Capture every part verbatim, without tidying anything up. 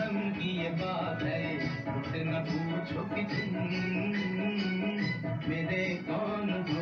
भ्रम की ये बात है, मुझसे न पूछो कि तुम मेरे कौन हो।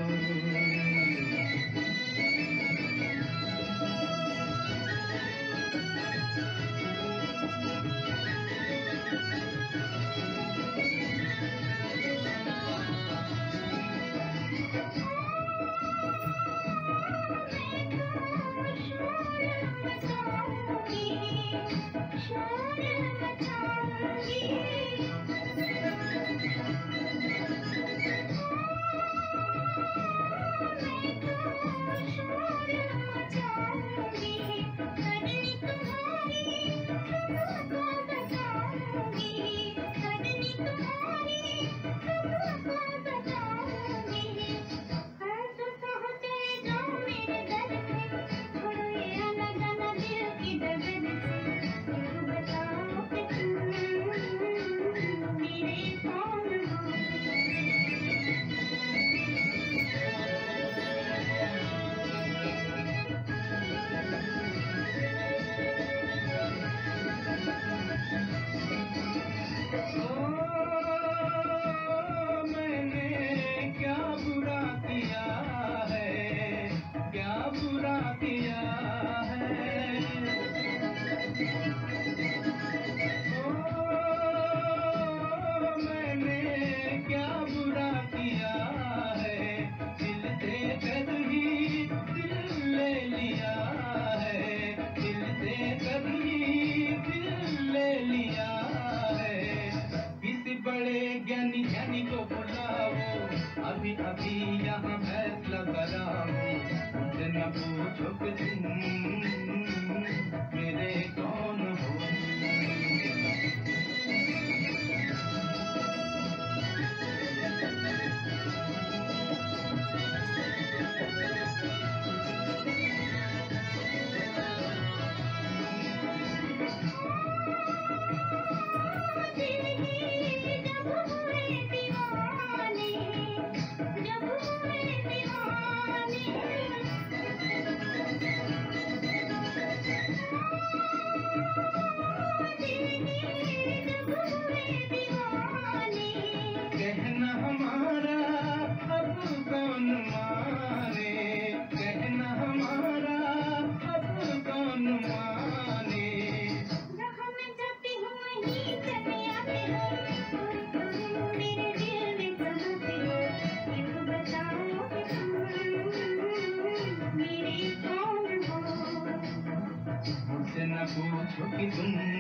ज्ञानी ज्ञानी को बुलाओ, अभी अभी यहाँ फैसला कराओ। मुझसे न पूछो कि तुम मेरे कौन हो। कहना हमारा अब कौन माने, कहना हमारा अब कौन माने। जहाँ मैं जाती हूँ वहीं चले आते हो, मेरे दिल में समाते हो। ये तो बताओ कि तुम मेरे कौन हो। मुझसे न पूछो कि तुम